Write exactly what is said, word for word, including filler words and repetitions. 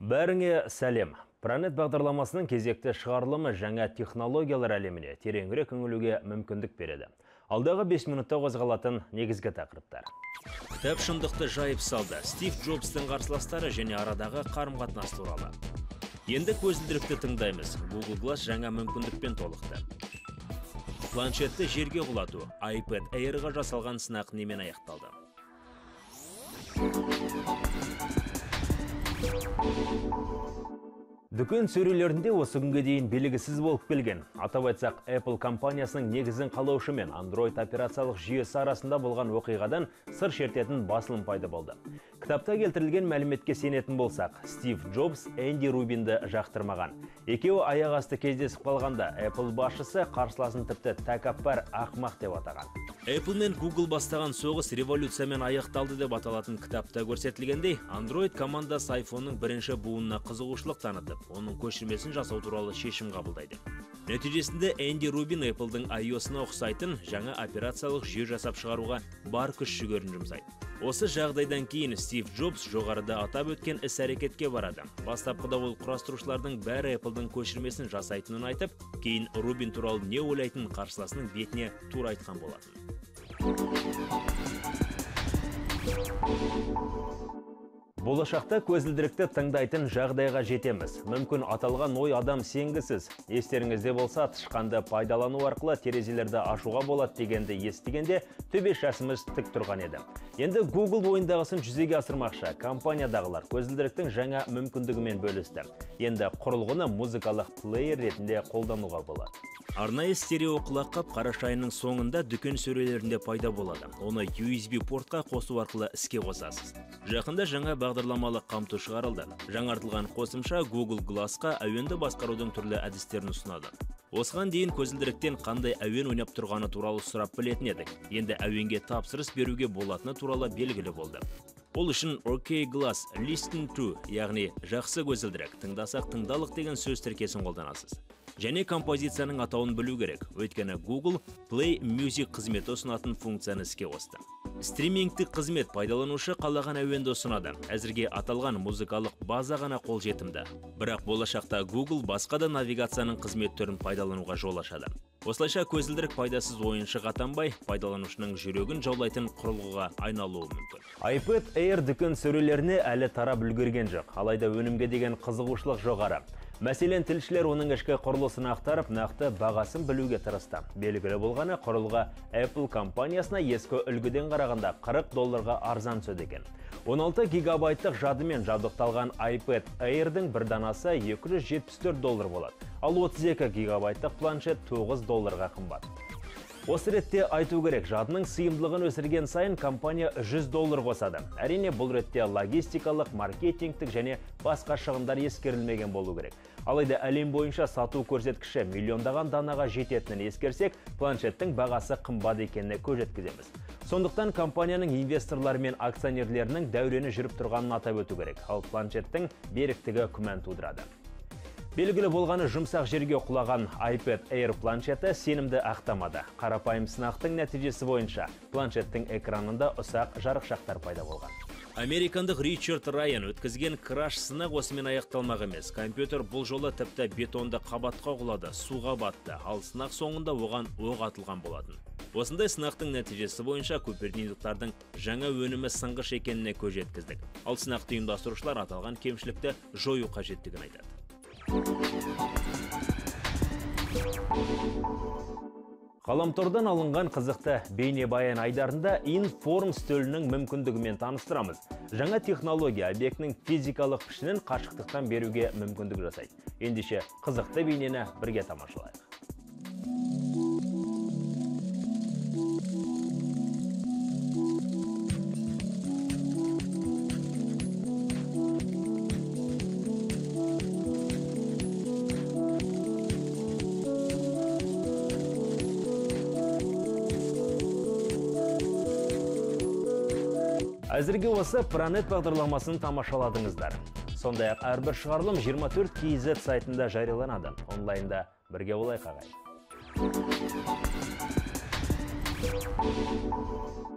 Бәріңе сәлем. Пранет бағдарламасының кезекті шығарылымы жаңа технологиялар әлеміне тереңірек үңілуге мүмкіндік береді. Алдағы бес минутта қозғалатын негізгі тақырыптар. Кітап шындықты жайып салды. Стив Джобстың қарсыластары және арадағы қарым-қатынас туралы. Енді көзілдірікті тыңдаймыз. Google Glass жаңа мүмкіндікпен толықты. Планшетті жерге құлату. iPad Air-ға жасалған сынақ немен аяқталды. Дүкен сөрелерінде осы күнге дейін белгісіз болып келген. Атап айтсақ, Apple компаниясының негізін қалаушы мен Android операциялық жүйесі арасында болған оқиғадан сыр шертетін басылым пайда болды. Кітапта келтірілген мәліметке сенетін болсақ, Стив Джобс Энди Рубинді жақтырмаған. Екеуі аяқ асты кездесіп қалғанда, Apple басшысы қарсыласын тіпті тәкаппар ақмақ деп атаған. Apple мен Google бастаған соғыс революциямен аяқталды деп аталатын кітапта көрсетілгендей, Android командасы iPhone-ның бірінші буынына қызығушылық танытып, оның көшірмесін жасау туралы шешім қабылдайды. Нәтижесінде Энди Рубин Apple-дің iOS-ына ұқсайтын жаңа операциялық жүйе жасап шығаруға бар күш жүгерін жұмсайды. Осы жағдайдан кейін Стив Джобс жоғарыда атап өткен іс-әрекетке барады. Бастапқыда ол құрастырушылардың бәрі Apple-дің көшірмесін жасайтынын айтып, кейін Рубин туралы не ойлайтын қарсыласының бетіне тура айтқан болатын. Болашақта көзілдірікті тыңдайтын жағдайға жетеміз. Мүмкін аталған ой адам сенгісіз. Естеріңізде болса, тышқанды пайдалану арқылы терезелерді ашуға болады дегенді естігенде төбешасымыз тік тұрған еді. Енді Google ойындағысын жүзеге асырмақшы. Компаниядағылар көзілдіріктің жаңа мүмкіндігімен бөлісті. Енді құрылғыны музыкалық плеер ретінде қолдануға болады. Арнайы стерео құлаққап қарашайының соңында дүкен сөрелерінде пайда болады. Оны ю эс би портқа қосу арқылы іске қосасыз. Жақында жаңа бағдарламалық қамту шығарылды. Жаңартылған қосымша Google Glass-қа әуенді басқарудың түрлі әдістерін ұсынады. Осыған дейін көзілдіріктен қандай әуен ойнап тұрғаны туралы сұрап білетін едік. Енді әуенге тапсырыс беруге болатыны туралы белгілі болды. Ол үшін OK Glass Listen to, яғни жақсы көзілдірік, тыңдасақ тыңдалық деген сөз тіркесін қолданасыз. Және композицияның атауын білу керек, өйткені Google Play Music қызметі ұсынатын функцияны іске қосты. Стримингтік қызмет пайдаланушы қалаған әуенді ұсынады. Әзірге аталған музыкалық база ғана қолжетімді. Бірақ болашақта Google басқа да навигацияның қызмет түрін пайдалануға жол ашады. Осылайша көзілдірік пайдасыз ойыншық атанбай, пайдаланушының жүрегін жаулайтын құрылғыға айналуы мүмкін. iPad Air дүкен сөрелеріне әлі тарап үлгерген жоқ, алайда өнімге деген қызығушылық жоғары. Мәселен, тілшілер оның ішкі құрылысын ақтарып, нақты бағасын білуге тырысты. Белгілі болғаны, құрылғы Apple компаниясына ескі үлгіден қарағанда қырық долларға арзан түседі екен. он алты гигабайттық жадымен жабдықталған iPad Air-дің бір данасы екі жүз жетпіс төрт доллар болады, ал отыз екі гигабайттық планшет тоғыз долларға қымбат. Осы ретте айту керек, жадының сыйымдылығын өсірген сайын компания жүз доллар қосады. Әрине, бұл ретте логистикалық, маркетингтік және басқа шығындар ескерілмеген болу керек. Алайда әлем бойынша сату көрсеткіші миллиондаған данаға жететінін ескерсек, планшеттің бағасы қымбат екеніне көз жеткіземіз. Сондықтан компанияның инвесторлары мен акционерлерінің дәурені жүріп тұрғанын атап өту керек, ал планшеттің беріктігі күмән тудырады. Белгілі болғаны жұмсақ жерге құлаған iPad Air планшеті сенімді ақтамады. Қарапайым сынақтың нәтижесі бойынша планшеттің экранында ұсақ жарықшақтар пайда болған. Американдық Ричард Райан өткізген краш сынақ осымен аяқталмақ емес. Компьютер бұл жолы тіпті бетонды қабатқа құлады, суға батты, ал сынақ соңында оған оқ атылған болатын. Осындай сынақтың нәтижесі бойынша көперниндықтардың жаңа өнімі сынғыш екеніне көз жеткіздік. Ал сынақты ұйымдастырушылар аталған кемшілікті жою қажеттігін айтады. Ғаламтордан алынған қызықты бейнебаян айдарында информ стөлінің мүмкіндігімен таныстырамыз. Жаңа технология объектінің физикалық пішінін қашықтықтан беруге мүмкіндік жасайды. Ендеше қызықты бейнені бірге тамашалайық. Әзірге осы Пранет бағдарламасын тамашаладыңыздар. Сондай-ақ әрбір шығарылым жиырма төрт кей зет сайтында жарияланады. Онлайнда бірге болайық ағайын.